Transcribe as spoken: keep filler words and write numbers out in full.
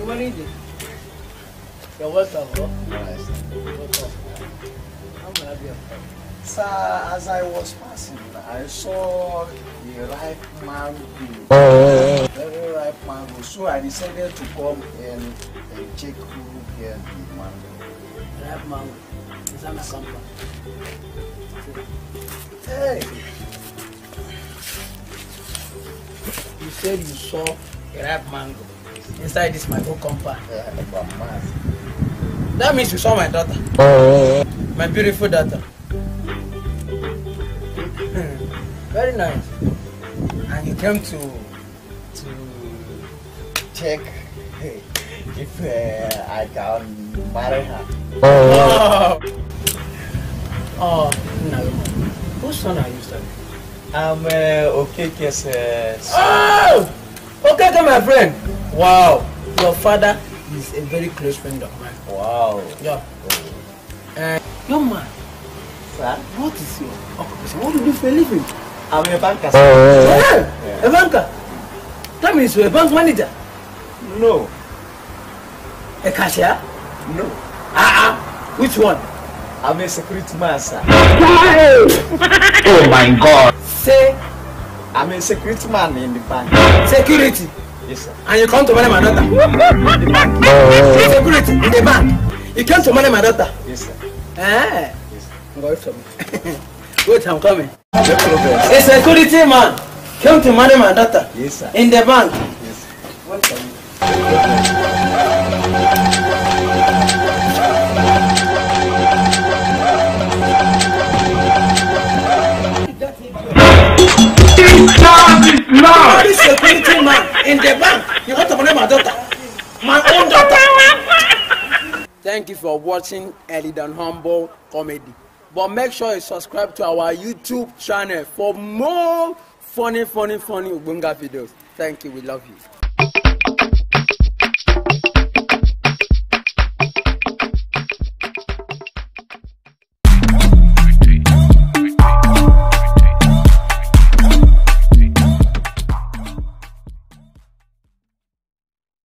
What is it? You're welcome, bro. Nice. Welcome. How may I be of help? Sir, as I was passing, I saw a ripe mango. Very ripe mango. So I decided to come and, and check who get the mango. Ripe mango. Is that my compound? Hey! You said you saw a ripe mango inside this my whole compound. Yeah, but man. That means you saw my daughter. My beautiful daughter. Very nice. And you came to To check if uh, I can marry her. Oh, oh no. Whose son are you studying? I'm uh, okay, yes, uh, Oh! Okay, okay, my friend. Wow. Your father is a very close friend of mine. wow. Yeah. And young man, Sir? what is your occupation? What do you do for a living? I'm a banker. Yeah, Yeah. a banker. That means you're a bank manager. No, A cashier? no. Ah, uh-uh. Which one? I'm a security man, sir. Oh my God! Say I'm a security man in the bank. security. Yes, sir. And you come to manage my daughter. In the bank. Security in the bank. You came to manage my daughter. Yes, sir. Ah. Yes, sir. Wait for me. Wait, I'm coming. No problem. A security man came to manage my daughter Yes, sir. in the bank. Yes, sir. Wait for me. What is security man in the bank? You want to manage my daughter? My own daughter. Thank you for watching Ellydon Humble Comedy. But make sure you subscribe to our YouTube channel for more funny, funny, funny Ubunga videos. Thank you. We love you.